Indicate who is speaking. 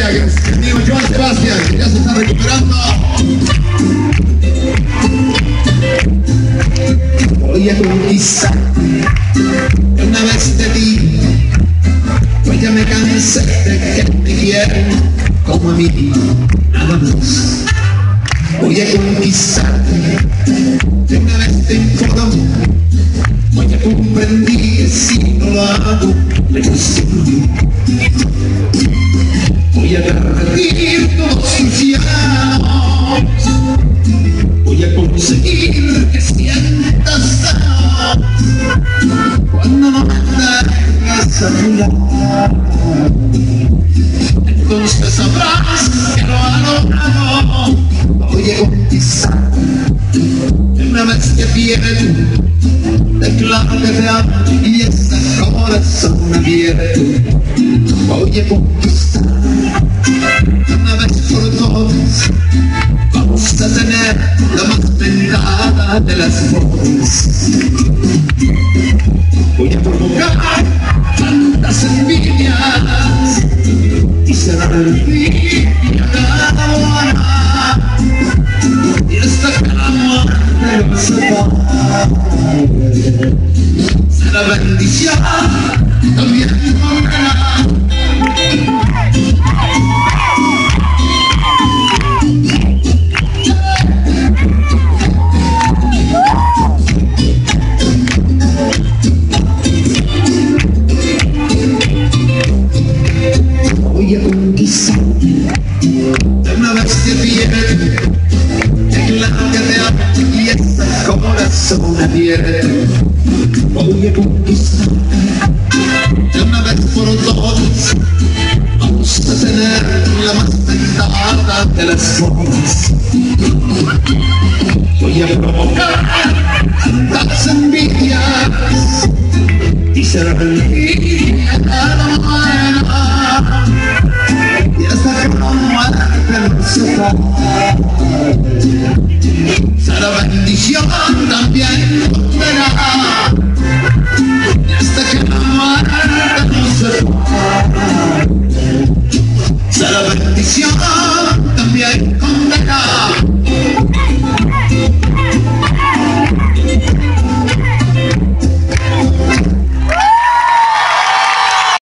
Speaker 1: gracias, amigo Joan Sebastián, que ya se está recuperando. Voy a conquistar una vez de ti, pues ya me cansé de que me quieran como a mí, nada más. Voy a conquistarte de una vez te informo, pues ya comprendí que si no lo hago, me consumo. Voy a derretir todos tus llanos, voy a conseguir que sientas cuando no me tengas a tu lado. Entonces sabrás que lo ha logrado. Voy a conquistar una vez que pierdo, declaro que te amo y ese corazón abierto. Voy a conquistar una vez por todas. Vamos a tener la más bendada de las bodas. Voy a provocar tantas envidias y será envidia cada hora, y hasta que la muerte nos separe. Será bendición también morena. Voy a conquistar de una vez que pierdo, declaro que te amo y ese corazón abierto. Voy a conquistar de una vez por todas. Vamos a tener la más bendada de las bodas. Voy a provocar tantas envidias y será envidia cada mañana, y hasta que la muerte nos separe.